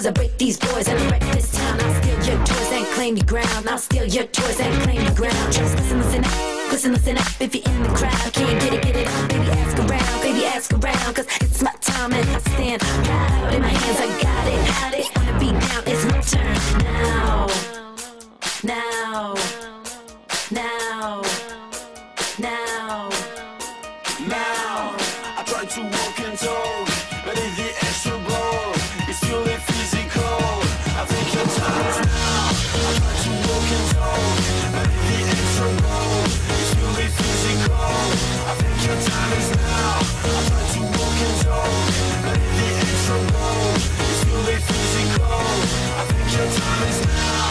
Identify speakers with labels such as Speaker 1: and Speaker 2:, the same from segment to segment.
Speaker 1: I break these boys and I wreck this town. I'll steal your toys and claim your ground. I'll steal your toys and claim your ground. Just listen, listen up, listen, listen up. If you're in the crowd, can't get it up. Baby, ask around, cause it's my time and I stand proud. In my hands, I got it. Wanna be down, it's my turn now. Now. Now. Now.
Speaker 2: Now. I try to walk and talk, but in the extra ball, it's purely physical. I think your time is now. I try to walk and talk, but in the extra ball, it's purely physical. I think your time is now. I try to walk and talk, but in the extra ball, it's purely physical. I think your time is now.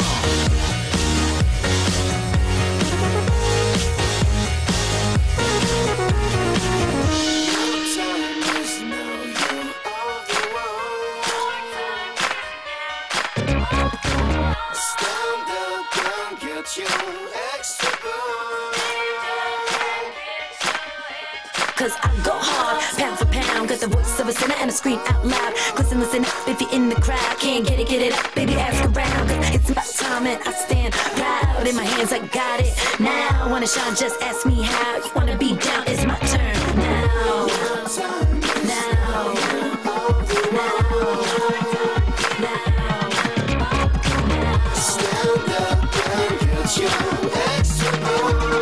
Speaker 1: Cause I go hard, pound for pound. Got the voice of a sinner and I scream out loud. Listen, listen up if you're in the crowd. Can't get it up, baby, ask around. Cause it's my time and I stand proud. In my hands, I got it now. Wanna shine, just ask me how. You wanna be down, it's my turn now. Now.
Speaker 2: Stand up and get your extra ball.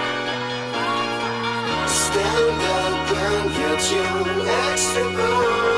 Speaker 2: Stand up and get your extra ball.